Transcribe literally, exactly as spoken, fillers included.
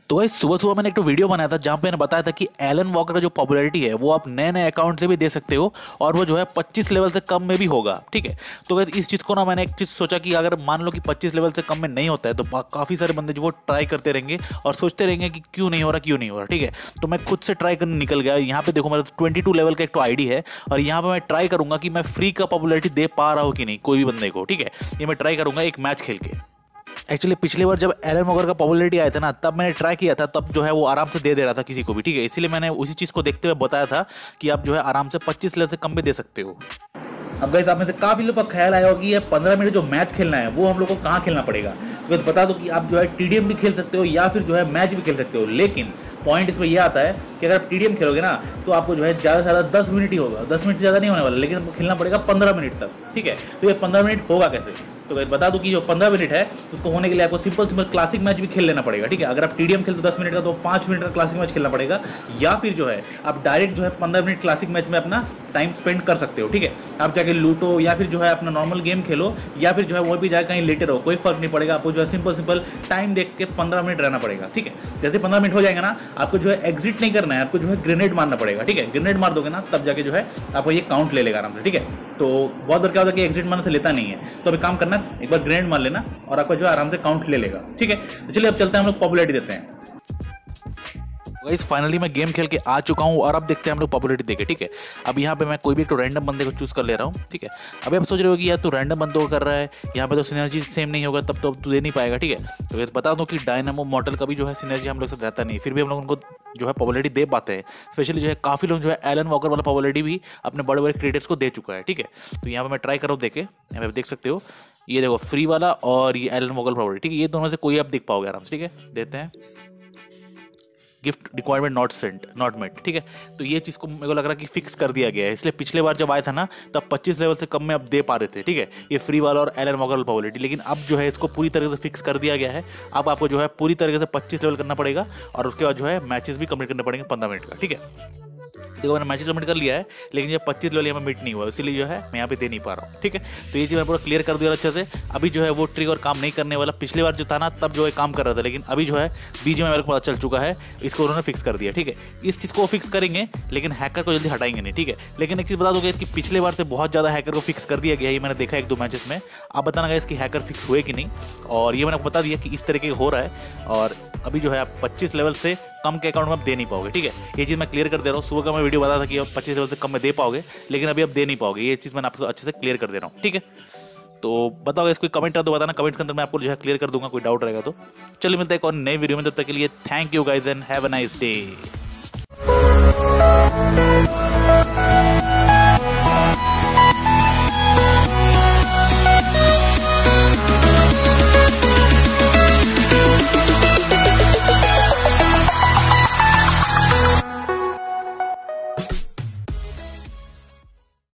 तो गाइस सुबह सुबह मैंने एक तो वीडियो बनाया था जहाँ पे मैंने बताया था कि एलन वॉकर का जो पॉपुलैरिटी है वो आप नए नए अकाउंट से भी दे सकते हो और वो जो है पच्चीस लेवल से कम में भी होगा। ठीक है, तो गाइस इस चीज़ को ना मैंने एक चीज़ सोचा कि अगर मान लो कि पच्चीस लेवल से कम में नहीं होता है तो काफ़ी सारे बंदे जो वो ट्राई करते रहेंगे और सोचते रहेंगे कि क्यों नहीं हो रहा क्यों नहीं हो रहा। ठीक है, तो मैं खुद से ट्राई करने निकल गया। यहाँ पे देखो मेरा ट्वेंटी टू लेवल का एक तो आई डी है और यहाँ पे मैं ट्राई करूँगा कि मैं फ्री का पॉपुलैरिटी दे पा रहा हूँ कि नहीं कोई भी बंदे को। ठीक है, ये मैं ट्राई करूँगा एक मैच खेल के। एक्चुअली पिछली बार जब एलन वॉकर का पॉपुलैरिटी आया था ना तब मैंने ट्राई किया था, तब जो है वो आराम से दे दे रहा था किसी को भी। ठीक है, इसीलिए मैंने उसी चीज़ को देखते हुए बताया था कि आप जो है आराम से पच्चीस लेवल से कम भी दे सकते हो। अब गाइस आप में से काफी लोगों का ख्याल आया होगा कि ये पंद्रह मिनट जो मैच खेलना है वो हम लोग को कहाँ खेलना पड़ेगा। तो बता दो कि आप जो है टीडीएम भी खेल सकते हो या फिर जो है मैच भी खेल सकते हो, लेकिन पॉइंट इसमें यह आता है कि अगर आप टीडीएम खेलोगे ना तो आपको जो है ज़्यादा से ज़्यादा दस मिनट ही होगा, दस मिनट से ज़्यादा नहीं होने वाला, लेकिन आपको खेलना पड़ेगा पंद्रह मिनट तक। ठीक है, तो ये पंद्रह मिनट होगा कैसे? तो गाइस बता दूं कि जो पंद्रह मिनट है उसको होने के लिए आपको सिंपल सिंपल क्लासिक मैच भी खेल लेना पड़ेगा। ठीक है, अगर आप टीडीएम खेलते हो दस मिनट का तो पाँच मिनट का क्लासिक मैच खेलना पड़ेगा, या फिर जो है आप डायरेक्ट जो है पंद्रह मिनट क्लासिक मैच में अपना टाइम स्पेंड कर सकते हो। ठीक है, आप जाके लूटो या फिर जो है अपना नॉर्मल गेम खेलो या फिर जो है वो भी जाकर कहीं लेटे रहो, कोई फर्क नहीं पड़ेगा। आपको जो है सिंपल सिंपल टाइम देख के पंद्रह मिनट रहना पड़ेगा। ठीक है, जैसे पंद्रह मिनट हो जाएगा ना आपको जो है एग्जिट नहीं करना है, आपको जो है ग्रेनेड मारना पड़ेगा। ठीक है, ग्रेनेड मार दोगे ना तब जाके जो है आपको ये काउंट ले लेगा आराम से। ठीक है, तो बहुत बार क्या होता है कि एग्जिट मारने से लेता नहीं है, तो अभी काम करना एक बार ग्रेनेड मार लेना और आपको जो है आराम से काउंट ले लेगा। ठीक है, तो चलिए अब चलते हैं हम लोग पॉपुलैरिटी देते हैं। गाइस फाइनली मैं गेम खेल के आ चुका हूँ और अब देखते हैं हम लोग पॉपुलैरिटी देके। ठीक है, अब यहाँ पे मैं कोई भी एक तो रैंडम बंदे को चूज कर ले रहा हूँ। ठीक है, अभी आप सोच रहे हो कि यार तू रैंडम बंदों को कर रहा है, यहाँ पे तो सिनर्जी सेम नहीं होगा तब तो तू दे नहीं पाएगा। ठीक है, तो गाइस बता दूँ कि डायनामो मॉडल का भी जो है सिनर्जी हम लोग साथ रहता नहीं, फिर भी हम लोग उनको जो है पॉपुलैरिटी दे पाते हैं। स्पेशली जो है काफ़ी लोग जो है एलन वॉकर वाला पॉपुलैरिटी भी अपने बड़े बड़े क्रिएटर्स को दे चुका है। ठीक है, तो यहाँ पर मैं ट्राई कर रहा हूँ देखे, यहाँ पे देख सकते हो ये देखो फ्री वाला और ये एलन वॉकर पॉपुलैरिटी। ठीक है, ये दोनों से कोई आप देख पाओगे आराम से। ठीक है, देते हैं gift requirement not sent not met. ठीक है, तो ये चीज़ को मेरे को लग रहा है कि फिक्स कर दिया गया है, इसलिए पिछले बार जब आया था ना तब पच्चीस लेवल से कम में अब दे पा रहे थे। ठीक है, ये फ्री वाला और एलन वॉकर पॉपुलैरिटी, लेकिन अब जो है इसको पूरी तरह से फिक्स कर दिया गया है। अब आपको जो है पूरी तरीके से पच्चीस लेवल करना पड़ेगा और उसके बाद जो है मैचेस भी कंप्लीट करने पड़ेंगे पंद्रह मिनट का। ठीक है, देखो मैंने मैचेस कंप्लीट कर लिया है, लेकिन ये पच्चीस लेवल यहाँ मीट नहीं हुआ, इसीलिए जो है मैं यहाँ पे दे नहीं पा रहा हूँ। ठीक है, तो ये चीज़ मैंने पूरा क्लियर कर दिया अच्छे से। अभी जो है वो ट्रिक और काम नहीं करने वाला, पिछली बार जो था ना तब जो है काम कर रहा था, लेकिन अभी जो है बीच में मेरे को पता चल चुका है, इसको उन्होंने फिक्स कर दिया। ठीक है, इस चीज़ को फिक्स करेंगे लेकिन हैकर को जल्दी हटाएंगे नहीं। ठीक है, लेकिन एक चीज़ बता दूँगा इसकी पिछले बार से बहुत ज़्यादा हैकर को फिक्स कर दिया गया है, मैंने देखा एक दो मैचेस में। आप बताना इसकी हैकर फिक्स हुए कि नहीं, और ये मैंने आपको बता दिया कि इस तरीके हो रहा है। और अभी जो है आप पच्चीस लेवल से कम के अकाउंट में आप दे नहीं पाओगे। ठीक है, ये चीज़ मैं क्लियर कर दे रहा हूँ। सुबह का मैं वीडियो बता था कि आप पच्चीस लेवल से कम में दे पाओगे, लेकिन अभी आप दे नहीं पाओगे। ये चीज़ मैंने आपको अच्छे से क्लियर कर दे रहा हूँ। ठीक है, तो बताओगे इसको कमेंट कर दो, बताना कमेंट्स के अंदर, मैं आपको जो है क्लियर कर दूंगा कोई डाउट रहेगा तो। चलिए मिलते हैं एक और नई वीडियो में, तब तक के लिए thank you guys and have a nice day.